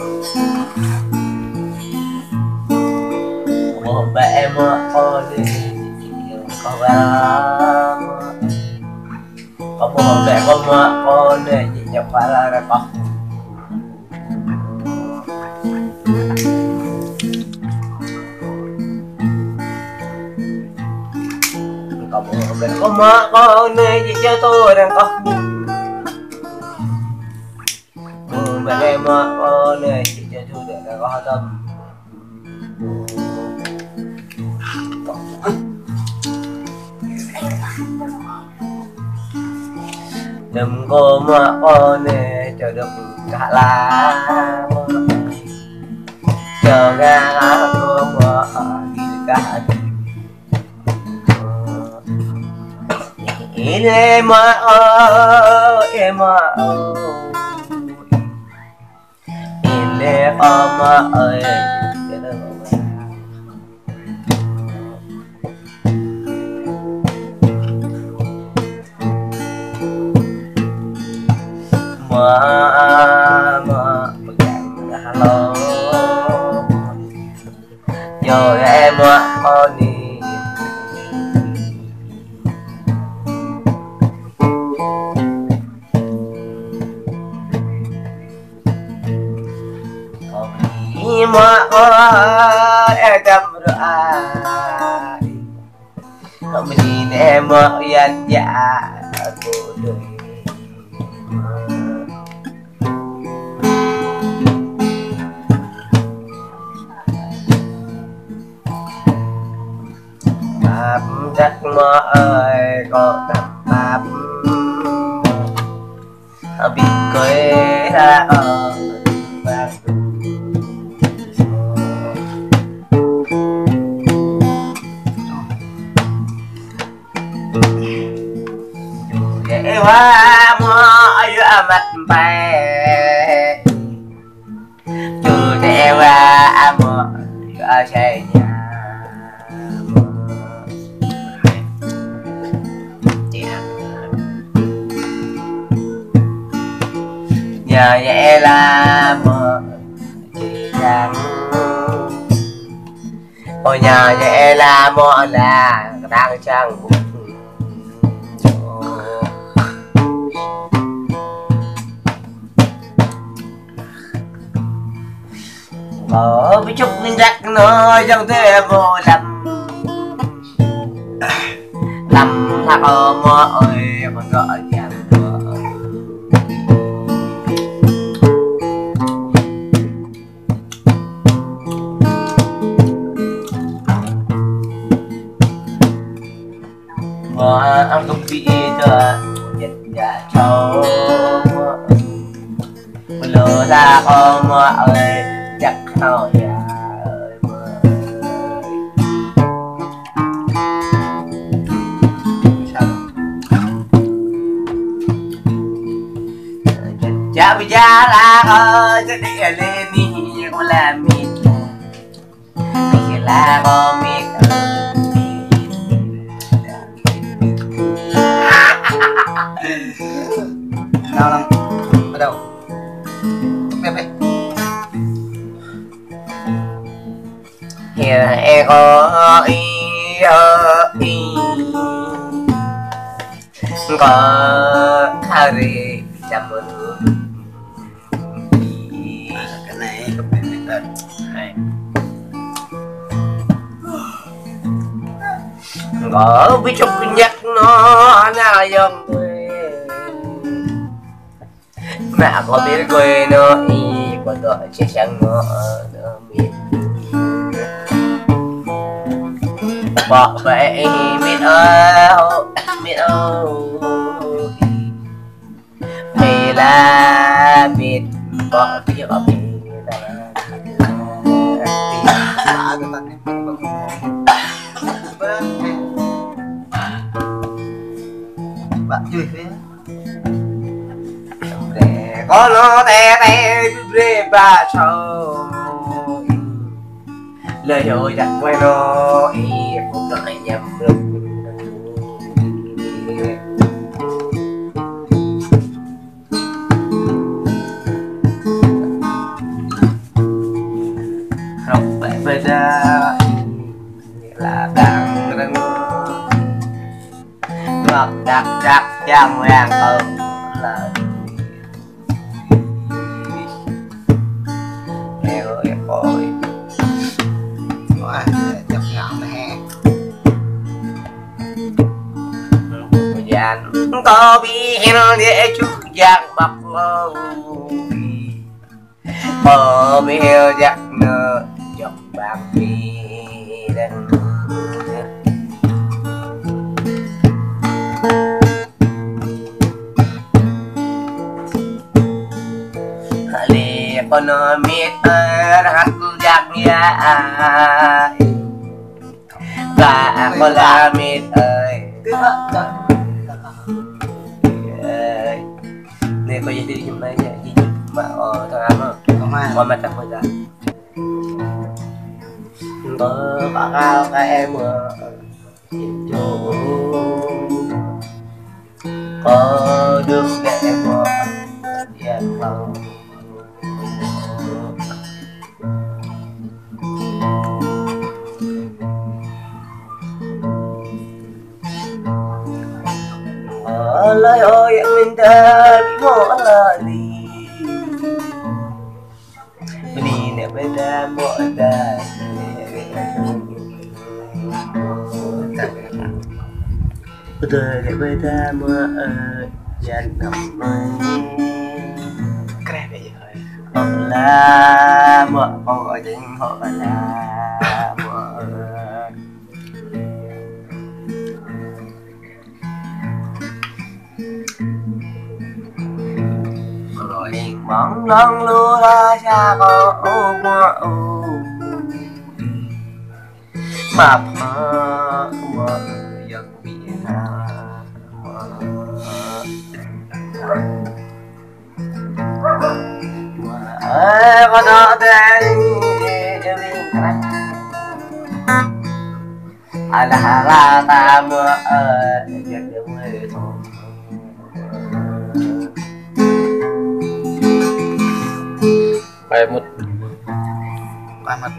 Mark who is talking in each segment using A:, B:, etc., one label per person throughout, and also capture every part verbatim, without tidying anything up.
A: Một bệ mơ ô đi có ba có một bệ có mơ ô đi nhập phải là ra có có một bệ có mơ ô đi cho tôi đang có một bệ mơ ô đi cho tôi đang có tâm đừng có mà ô nè chờ được cả lá chờ ra cô mà đi cả em ơi em ơi em ơi mà mà hello giờ em ơi đi mà ơi em đâm rồi ai không nhìn em ơi anh dạ cô đời bạp đất mơ ơi có tập bạp bị cười ra ở bạp dễ quá mơ giữa mặt bè chưa dễ quá mơ giữa xe nhà nhờ vậy là mơ chỉ rằng ôi nhờ vậy là mơ là đang trang bụng ở với chút mình rắc nó trong thế vô lầm lầm thằng ở mơ ơi còn gọi nhàng mơ ăn không bị thừa nhật nhà châu mơ lừa ra con mơ ơi chắc thôi nhà ơi mơ chả bị cha là ơi chắc đi lên đi con làm mít hay là con mít đau lắm bắt đầu tiếp đi hiện em có ý ý có thao gì chăm mơ cái này hay có biết chụp nhắc nó nào dòng mà có biết quê nó y còn đợi chết chẳng nó nó biết bỏ vậy biết ơi biết ơi vì là biết bỏ biết bỏ biết bạn chơi thế có nó té té rê ba sầu lời hồi đặt quay nó ý cũng đợi nhầm được vàng vàng không là em ơi em ơi
B: chọc ngọn nè
A: dàn có biết để chút giang bạc lâu mơ biết giặc nơ chọc bạc đi đen lì con mít hát giặc ya cả con la mít ơi này có gì đi chúng này gì mà ở thằng ăn không mà mà chẳng bao giờ có bà cao các em ở chỗ có được để em ở yên lòng ở lời ơi mình đã bị bỏ lại đi đi nè bây giờ bỏ ra đời để bây giờ mưa ơi dần nằm mây
B: cái này vậy
A: họ là mưa họ chính họ là mưa rồi mong nắng lúa ra xa có ô mưa ô mà mơ mơ giấc bị ra mơ có đó đây à là là ta mưa ở giấc đêm mưa thôi
B: bài một bài một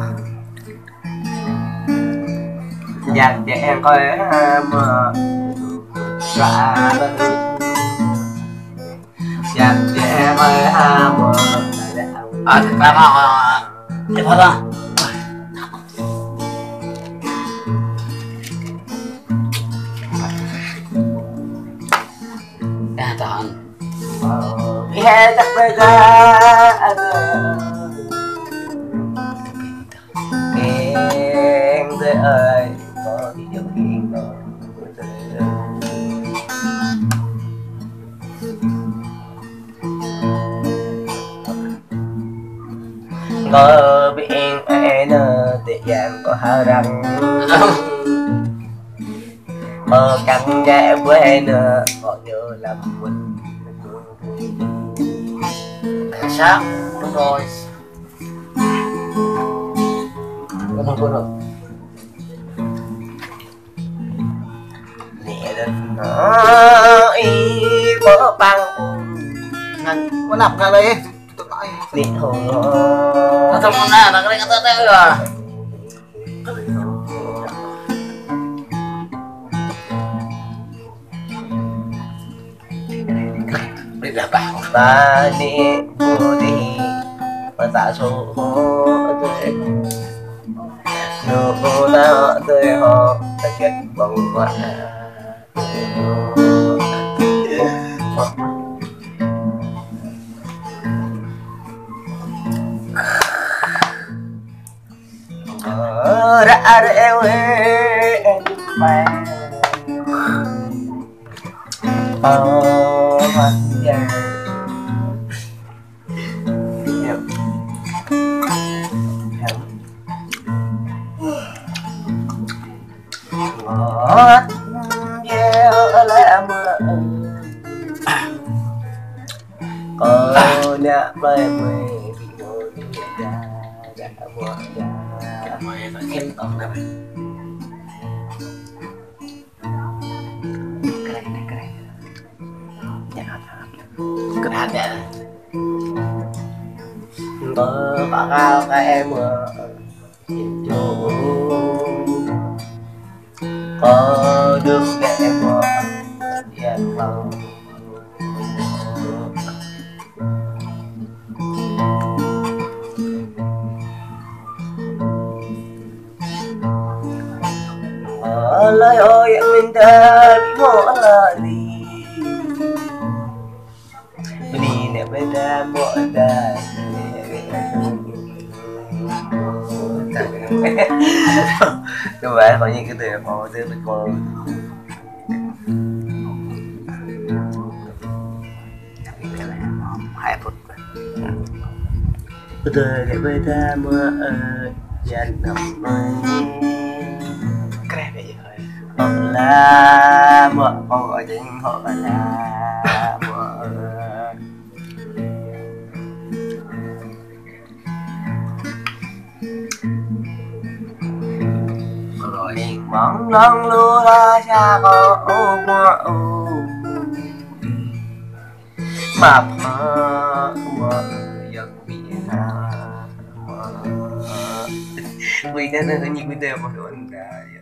A: dành cho em coi mưa ra bên dành cho em ơi ha mưa
B: à thật ra mà em thật ra à tao
A: vì hè chắc bây giờ em thế ơi có thì giống hiện rồi ngờ biết em để dàng có hai răng mơ căng nhẹ với nữa có nhớ làm mình
B: sát đúng rồi có một con rồi
A: nhẹ đến nó y có băng
B: ngăn có nằm ra đây tôi nói
A: nhẹ hồ
B: nó trong con này là cái này cái tên rồi đây là bảo
A: ta đi vô đi và ta số tới nụ ta tới họ ta chết bằng quả ra để em phải oh my god yep ngọt gieo lá mưa có nhà bay mây vì ngồi ra đã mùa ra
B: mày phải khen tổng này
A: cái này cái này nhà
B: cái hạt này
A: có bà cao các em ở chỗ có được để em ở yên lời ơi em mình đã bị bỏ là đi đi nè bây giờ bỏ ra các bạn có những cái từ có từ mình có
B: hai phút
A: từ nè bây giờ mưa ơi dần nằm mây
B: cái này bây giờ
A: họ là mưa họ gọi chính họ là mưa
B: rồi
A: mong nắng lúa ra xa có ô mưa ô mà mơ mơ giấc biển mơ vì thế nên nhiều cái đều một đồn